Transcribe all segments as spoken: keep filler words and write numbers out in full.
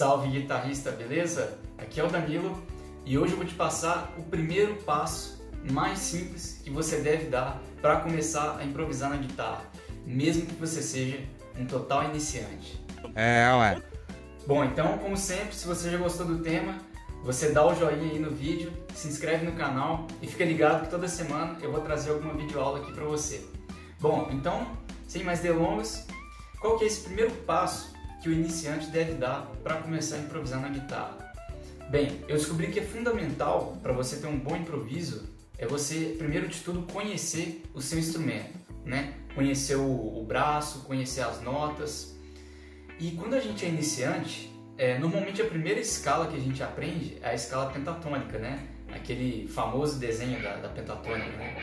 Salve guitarrista, beleza? Aqui é o Danilo e hoje eu vou te passar o primeiro passo mais simples que você deve dar para começar a improvisar na guitarra, mesmo que você seja um total iniciante. É, ué. Bom, então, como sempre, se você já gostou do tema, você dá o joinha aí no vídeo, se inscreve no canal e fica ligado que toda semana eu vou trazer alguma videoaula aqui para você. Bom, então, sem mais delongas, qual que é esse primeiro passo que o iniciante deve dar para começar a improvisar na guitarra? Bem, eu descobri que é fundamental para você ter um bom improviso é você, primeiro de tudo, conhecer o seu instrumento, né? Conhecer o, o braço, conhecer as notas. E quando a gente é iniciante, é, normalmente a primeira escala que a gente aprende é a escala pentatônica, né? Aquele famoso desenho da, da pentatônica, né?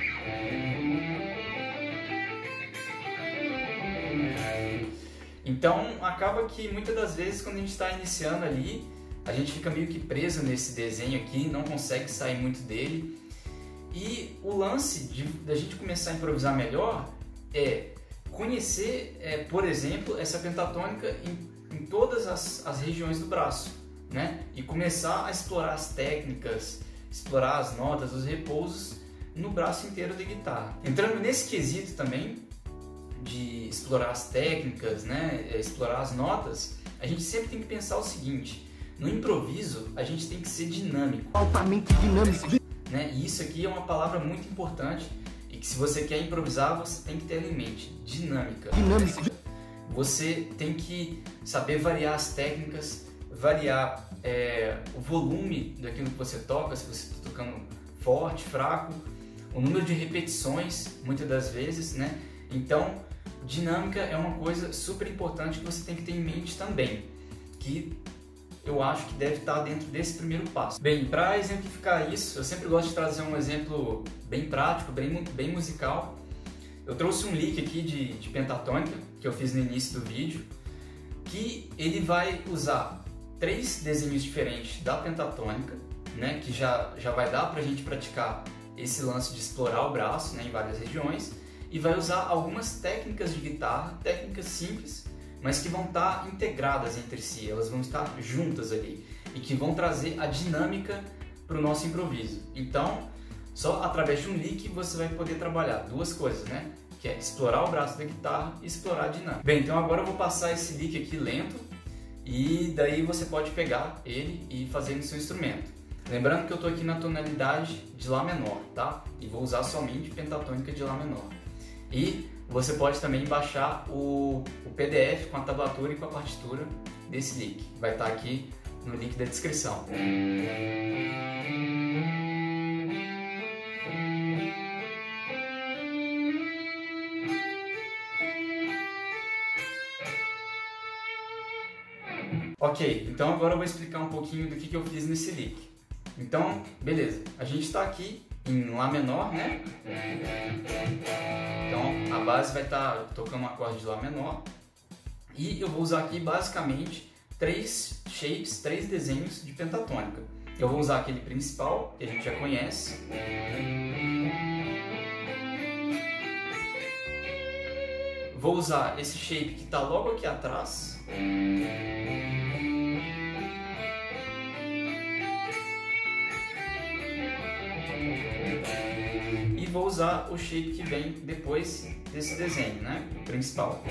Então, acaba que muitas das vezes quando a gente está iniciando ali, a gente fica meio que preso nesse desenho aqui, não consegue sair muito dele. E o lance de da gente começar a improvisar melhor é conhecer, é, por exemplo, essa pentatônica em, em todas as, as regiões do braço, né? E começar a explorar as técnicas, explorar as notas, os repousos no braço inteiro da guitarra. Entrando nesse quesito também, de explorar as técnicas, né, explorar as notas, a gente sempre tem que pensar o seguinte: no improviso a gente tem que ser dinâmico, altamente dinâmico, né? E isso aqui é uma palavra muito importante e que se você quer improvisar você tem que ter ela em mente: dinâmica. dinâmico. Você tem que saber variar as técnicas, variar é, o volume daquilo que você toca, se você está tocando forte, fraco, o número de repetições, muitas das vezes, né? Então, dinâmica é uma coisa super importante que você tem que ter em mente também, que eu acho que deve estar dentro desse primeiro passo. Bem, para exemplificar isso, eu sempre gosto de trazer um exemplo bem prático, bem, bem musical. Eu trouxe um lick aqui de, de pentatônica, que eu fiz no início do vídeo, que ele vai usar três desenhos diferentes da pentatônica, né, que já, já vai dar para a gente praticar esse lance de explorar o braço, né, em várias regiões. E vai usar algumas técnicas de guitarra, técnicas simples, mas que vão estar integradas entre si, elas vão estar juntas ali e que vão trazer a dinâmica para o nosso improviso. Então, só através de um lick você vai poder trabalhar duas coisas, né? Que é explorar o braço da guitarra e explorar a dinâmica. Bem, então agora eu vou passar esse lick aqui lento e daí você pode pegar ele e fazer no seu instrumento. Lembrando que eu estou aqui na tonalidade de Lá menor, tá? E vou usar somente pentatônica de Lá menor. E você pode também baixar o, o P D F com a tablatura e com a partitura desse lick. Vai estar aqui no link da descrição. Ok, então agora eu vou explicar um pouquinho do que, que eu fiz nesse lick. Então, beleza, a gente está aqui em Lá menor, né? Então a base vai estar tocando um acorde de Lá menor e eu vou usar aqui basicamente três shapes, três desenhos de pentatônica. Eu vou usar aquele principal que a gente já conhece, vou usar esse shape que está logo aqui atrás, vou usar o shape que vem depois desse desenho, né? O principal.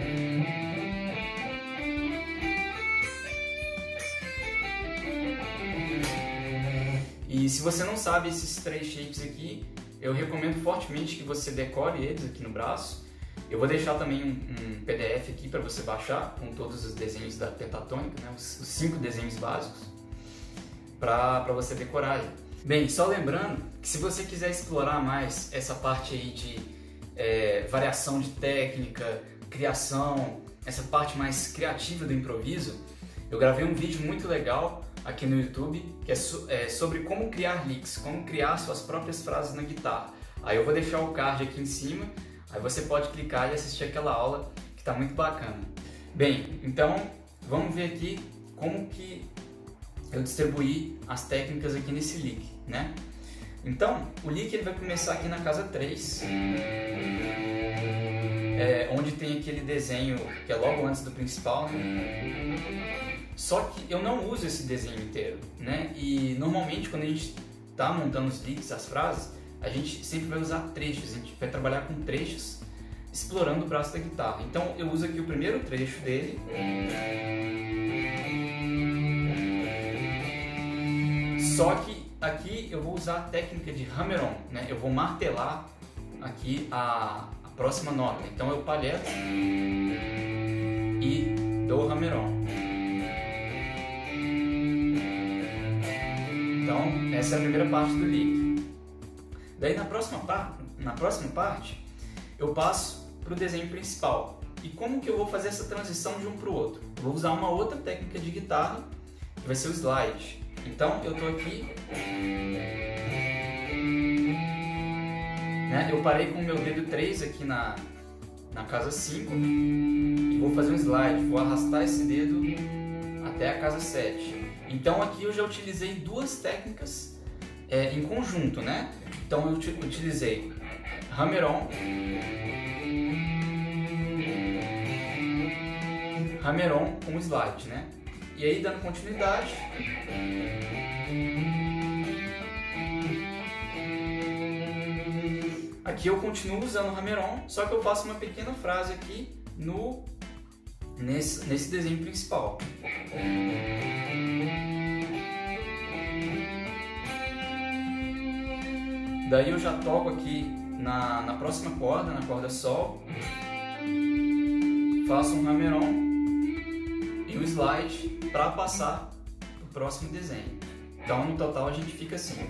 E se você não sabe esses três shapes aqui, eu recomendo fortemente que você decore eles aqui no braço. Eu vou deixar também um, um P D F aqui para você baixar com todos os desenhos da pentatônica, né? Os, os cinco desenhos básicos, para para você decorar aí. Bem, só lembrando que se você quiser explorar mais essa parte aí de é, variação de técnica, criação, essa parte mais criativa do improviso, eu gravei um vídeo muito legal aqui no YouTube que é, so, é sobre como criar licks, como criar suas próprias frases na guitarra. Aí eu vou deixar o card aqui em cima, aí você pode clicar e assistir aquela aula que está muito bacana. Bem, então vamos ver aqui como que eu distribuí as técnicas aqui nesse lick, né? Então, o lick ele vai começar aqui na casa três, é, onde tem aquele desenho que é logo antes do principal, né? Só que eu não uso esse desenho inteiro, né? E normalmente quando a gente está montando os licks, as frases, a gente sempre vai usar trechos, a gente vai trabalhar com trechos explorando o braço da guitarra. Então eu uso aqui o primeiro trecho dele. Só que aqui eu vou usar a técnica de hammer-on, né? Eu vou martelar aqui a, a próxima nota. Então eu palheto e dou hammer-on. Então essa é a primeira parte do lick. Daí na próxima, par na próxima parte eu passo para o desenho principal. E como que eu vou fazer essa transição de um para o outro? Eu vou usar uma outra técnica de guitarra, que vai ser o slide. Então eu estou aqui, né? Eu parei com o meu dedo três aqui na, na casa cinco e vou fazer um slide, vou arrastar esse dedo até a casa sete. Então aqui eu já utilizei duas técnicas é, em conjunto, né? Então eu utilizei hammer-on, hammer-on com slide, né? E aí, dando continuidade, aqui eu continuo usando o hammer-on, só que eu faço uma pequena frase aqui no, nesse, nesse desenho principal. Daí eu já toco aqui na, na próxima corda, na corda Sol, faço um hammer-on e um slide para passar para o próximo desenho. Então no total a gente fica assim.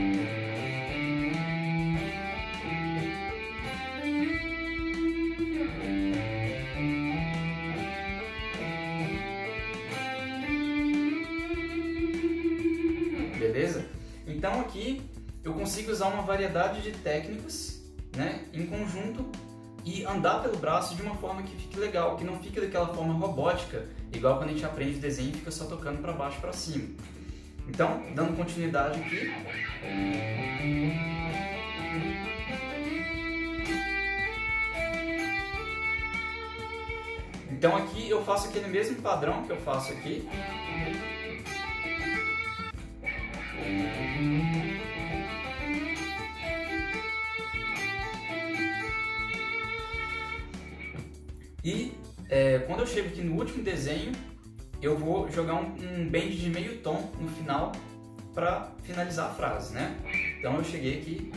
Beleza? Então aqui eu consigo usar uma variedade de técnicas, né, em conjunto e andar pelo braço de uma forma que fique legal, que não fique daquela forma robótica, igual quando a gente aprende desenho e fica só tocando para baixo e para cima. Então, dando continuidade aqui. Então aqui eu faço aquele mesmo padrão que eu faço aqui. E é, quando eu chego aqui no último desenho, eu vou jogar um, um bend de meio tom no final para finalizar a frase, né? Então eu cheguei aqui.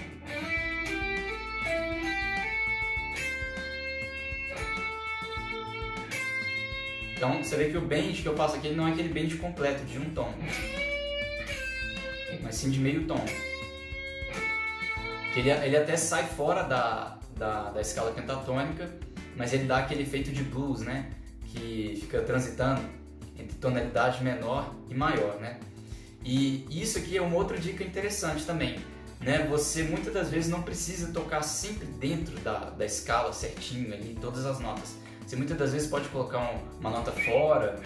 Então você vê que o bend que eu faço aqui não é aquele bend completo de um tom, mas sim de meio tom. Ele, ele até sai fora da, da, da escala pentatônica, mas ele dá aquele efeito de blues, né? Que fica transitando entre tonalidade menor e maior, né? E isso aqui é uma outra dica interessante também, né? Você muitas das vezes não precisa tocar sempre dentro da, da escala certinho ali, todas as notas. Você muitas das vezes pode colocar um, uma nota fora,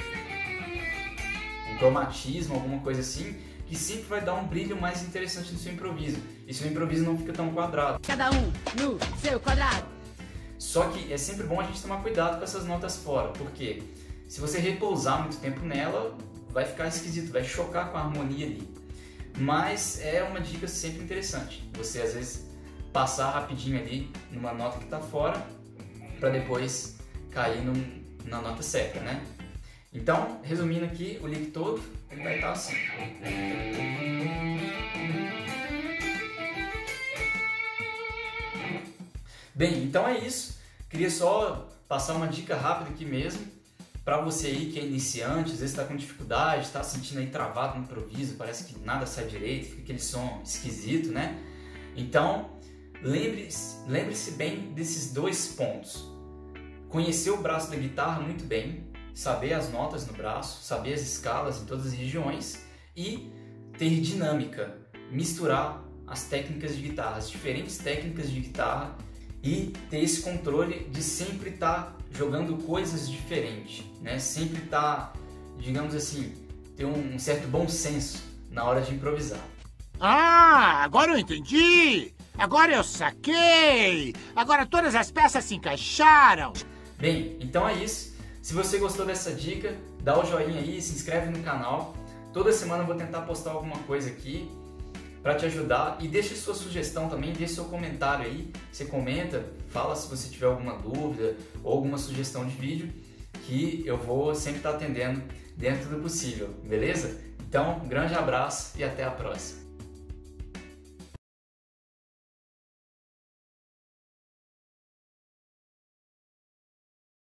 um cromatismo, alguma coisa assim, que sempre vai dar um brilho mais interessante no seu improviso. E seu improviso não fica tão quadrado. Cada um no seu quadrado. Só que é sempre bom a gente tomar cuidado com essas notas fora, porque se você repousar muito tempo nela, vai ficar esquisito, vai chocar com a harmonia ali. Mas é uma dica sempre interessante, você às vezes passar rapidinho ali numa nota que está fora, para depois cair num, na nota certa, né? Então, resumindo aqui, o lick todo ele vai estar assim. Bem, então é isso. Queria só passar uma dica rápida aqui mesmo, para você aí que é iniciante, às vezes está com dificuldade, está sentindo aí travado no improviso, parece que nada sai direito, fica aquele som esquisito, né? Então, lembre-se lembre-se bem desses dois pontos. Conhecer o braço da guitarra muito bem, saber as notas no braço, saber as escalas em todas as regiões e ter dinâmica, misturar as técnicas de guitarra, as diferentes técnicas de guitarra e ter esse controle de sempre estar jogando coisas diferentes, né? Sempre estar, digamos assim, ter um certo bom senso na hora de improvisar. Ah, agora eu entendi! Agora eu saquei! Agora todas as peças se encaixaram! Bem, então é isso. Se você gostou dessa dica, dá o joinha aí, se inscreve no canal. Toda semana eu vou tentar postar alguma coisa aqui para te ajudar, e deixe sua sugestão também, deixe seu comentário aí. Você comenta, fala se você tiver alguma dúvida ou alguma sugestão de vídeo, que eu vou sempre estar atendendo dentro do possível, beleza? Então, um grande abraço e até a próxima.